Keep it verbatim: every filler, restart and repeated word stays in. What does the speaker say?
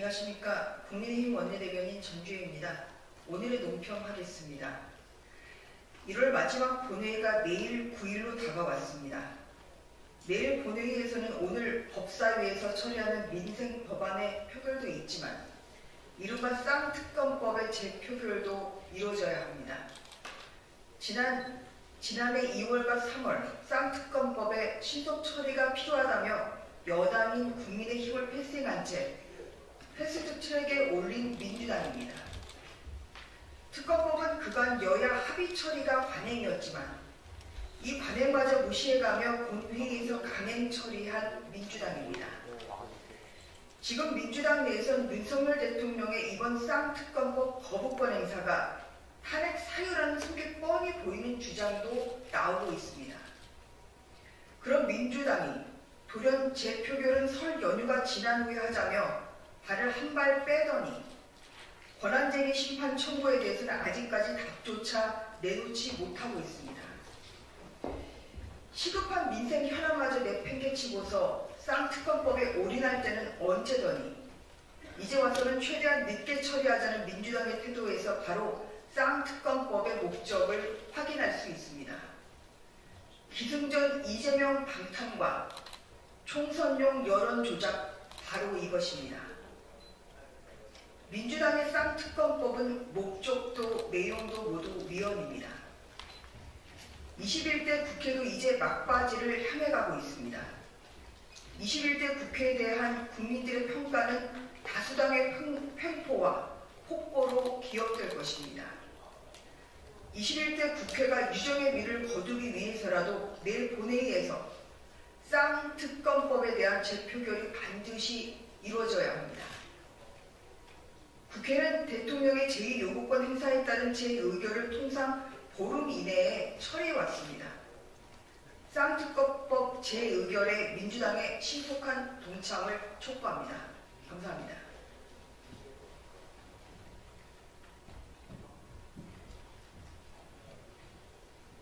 안녕하십니까. 국민의힘 원내대변인 전주혜입니다. 오늘의 논평하겠습니다. 일월 마지막 본회의가 내일 구 일로 다가왔습니다. 내일 본회의에서는 오늘 법사위에서 처리하는 민생 법안의 표결도 있지만 이른바 쌍특검법의 재표결도 이루어져야 합니다. 지난, 지난해 이월과 삼월 쌍특검법의 신속 처리가 필요하다며 여당인 국민의힘을 패싱한 채 패스트트랙에 올린 민주당입니다. 특검법은 그간 여야 합의 처리가 관행이었지만 이 관행마저 무시해가며 본회의에서 강행 처리한 민주당입니다. 지금 민주당 내에선 윤석열 대통령의 이번 쌍특검법 거부권 행사가 탄핵 사유라는 속에 뻔히 보이는 주장도 나오고 있습니다. 그럼 민주당이 돌연 재표결은 설 연휴가 지난 후에 하자며 발을 한 발 빼더니 권한쟁의 심판 청구에 대해서는 아직까지 답조차 내놓지 못하고 있습니다. 시급한 민생 현안마저 내팽개치고서 쌍특검법에 올인할 때는 언제더니 이제 와서는 최대한 늦게 처리하자는 민주당의 태도에서 바로 쌍특검법의 목적을 확인할 수 있습니다. 기승전 이재명 방탄과 총선용 여론 조작 바로 이것입니다. 민주당의 쌍특검법은 목적도 내용도 모두 위헌입니다. 이십일 대 국회도 이제 막바지를 향해 가고 있습니다. 이십일 대 국회에 대한 국민들의 평가는 다수당의 횡포와 폭보로 기억될 것입니다. 이십일 대 국회가 유정의 미를 거두기 위해서라도 내일 본회의에서 쌍특검법에 대한 재표결이 반드시 이루어져야 합니다. 국회는 대통령의 제의 요구권 행사에 따른 제의결을 통상 보름 이내에 처리해왔습니다. 쌍특검법 제의결에 민주당의 신속한 동참을 촉구합니다. 감사합니다.